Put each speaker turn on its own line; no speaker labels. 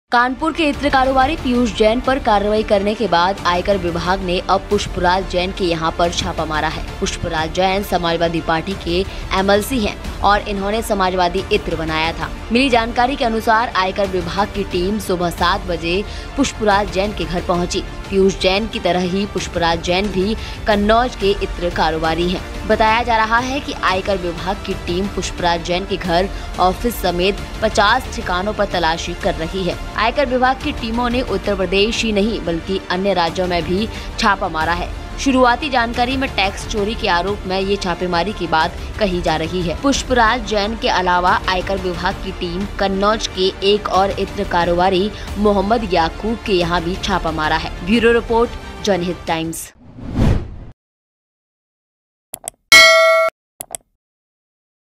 कानपुर के इत्र कारोबारी पीयूष जैन पर कार्रवाई करने के बाद आयकर विभाग ने अब पुष्पराज जैन के यहां पर छापा मारा है। पुष्पराज जैन समाजवादी पार्टी के एमएलसी हैं और इन्होंने समाजवादी इत्र बनाया था। मिली जानकारी के अनुसार आयकर विभाग की टीम सुबह 7 बजे पुष्पराज जैन के घर पहुंची। पीयूष जैन की तरह ही पुष्पराज जैन भी कन्नौज के इत्र कारोबारी हैं। बताया जा रहा है कि आयकर विभाग की टीम पुष्पराज जैन के घर, ऑफिस समेत 50 ठिकानों पर तलाशी कर रही है। आयकर विभाग की टीमों ने उत्तर प्रदेश ही नहीं बल्कि अन्य राज्यों में भी छापा मारा है। शुरुआती जानकारी में टैक्स चोरी के आरोप में ये छापेमारी की बात कही जा रही है। पुष्पराज जैन के अलावा आयकर विभाग की टीम कन्नौज के एक और इत्र कारोबारी मोहम्मद याकूब के यहाँ भी छापा मारा है। Bureau report, Janhit times.